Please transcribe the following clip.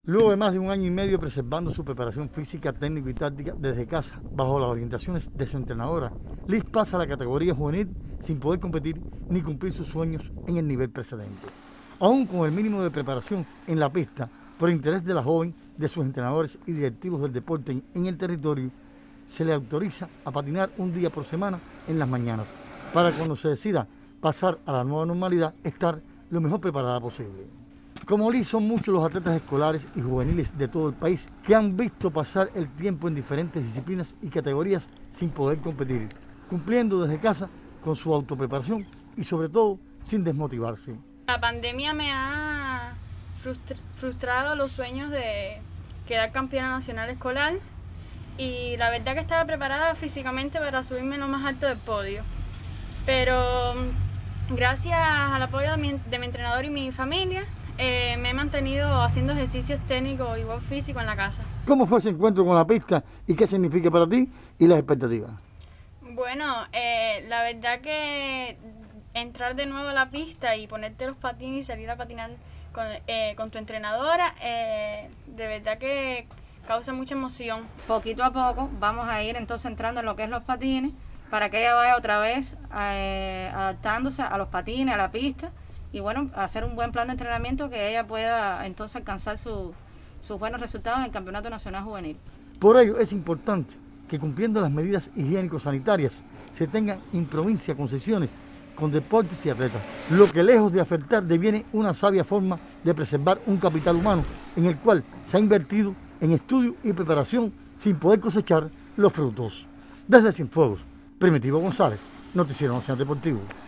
Luego de más de un año y medio preservando su preparación física, técnica y táctica desde casa, bajo las orientaciones de su entrenadora, Liz pasa a la categoría juvenil sin poder competir ni cumplir sus sueños en el nivel precedente. Aún con el mínimo de preparación en la pista, por interés de la joven, de sus entrenadores y directivos del deporte en el territorio, se le autoriza a patinar un día por semana en las mañanas, para cuando se decida pasar a la nueva normalidad, estar lo mejor preparada posible. Como Liz, son muchos los atletas escolares y juveniles de todo el país que han visto pasar el tiempo en diferentes disciplinas y categorías sin poder competir, cumpliendo desde casa con su autopreparación y sobre todo sin desmotivarse. La pandemia me ha frustrado los sueños de quedar campeona nacional escolar y la verdad que estaba preparada físicamente para subirme lo más alto del podio, pero gracias al apoyo de mi entrenador y mi familia me he mantenido haciendo ejercicios técnicos igual físico en la casa. ¿Cómo fue ese encuentro con la pista y qué significa para ti y las expectativas? Bueno, la verdad que entrar de nuevo a la pista y ponerte los patines y salir a patinar con tu entrenadora, de verdad que causa mucha emoción. Poquito a poco vamos a ir entonces entrando en lo que es los patines para que ella vaya otra vez adaptándose a los patines, a la pista y bueno, hacer un buen plan de entrenamiento que ella pueda entonces alcanzar sus buenos resultados en el Campeonato Nacional Juvenil. Por ello es importante que cumpliendo las medidas higiénico-sanitarias se tengan en provincia concesiones con deportes y atletas, lo que lejos de afectar deviene una sabia forma de preservar un capital humano en el cual se ha invertido en estudio y preparación sin poder cosechar los frutos. Desde Cienfuegos, Primitivo González, Noticiero Nacional Deportivo.